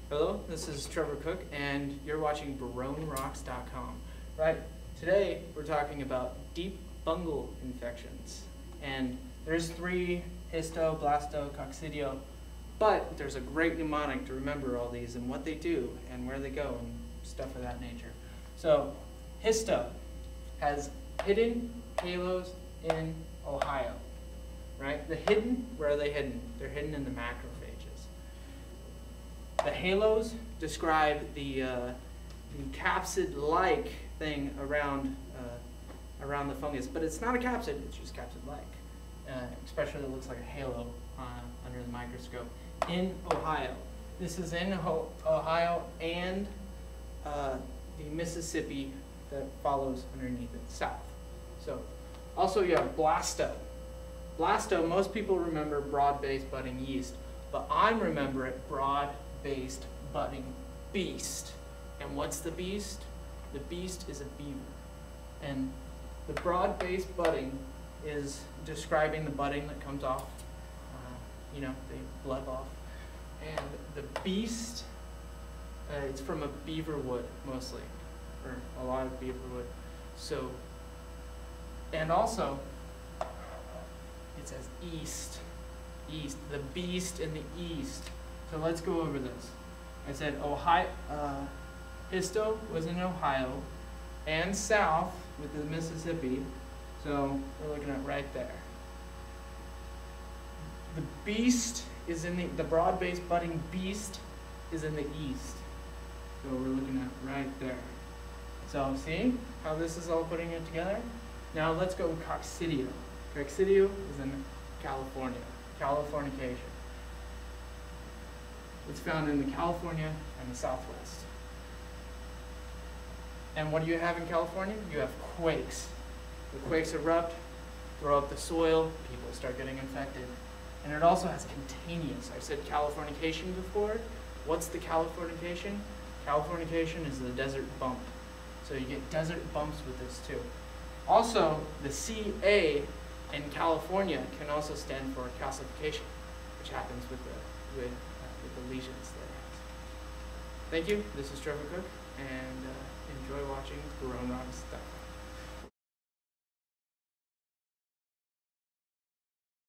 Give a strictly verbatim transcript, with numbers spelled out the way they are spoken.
Hello, this is Trevor Cook, and you're watching Barone Rocks dot com. Right, today we're talking about deep fungal infections, and there's three: histo, blasto, coccidio. But there's a great mnemonic to remember all these and what they do and where they go and stuff of that nature. So, histo has hidden halos in Ohio. Right, the hidden, where are they hidden? They're hidden in the macrophages. The halos describe the, uh, the capsid-like thing around, uh, around the fungus, but it's not a capsid, it's just capsid-like. Uh, especially it looks like a halo uh, under the microscope. In Ohio. This is in Ohio and uh, the Mississippi that follows underneath it, south. So, also you have blasto. Blasto, most people remember broad-based budding yeast, but I remember it broad-based budding beast. And what's the beast? The beast is a beaver. And the broad-based budding is describing the budding that comes off, uh, you know, they bleb off. And the beast, uh, it's from a beaver wood, mostly, or a lot of beaver wood. So, and also, it says east, east, the beast in the east. So let's go over this. I said Ohio, uh, histo was in Ohio and south with the Mississippi. So we're looking at right there. The beast is in the, the broad-based budding beast is in the east. So we're looking at right there. So see how this is all putting it together? Now let's go with coccidio. Coccidio is in California, Californication. It's found in the California and the Southwest. And what do you have in California? You have quakes. The quakes erupt, throw up the soil, people start getting infected. And it also has contagious. I said Californication before. What's the Californication? Californication is the desert bump. So you get desert bumps with this too. Also, the C A in California can also stand for calcification, which happens with the, with, uh, with the lesions that it has. Thank you. This is Trevor Cook, and uh, enjoy watching Barone Rocks dot com.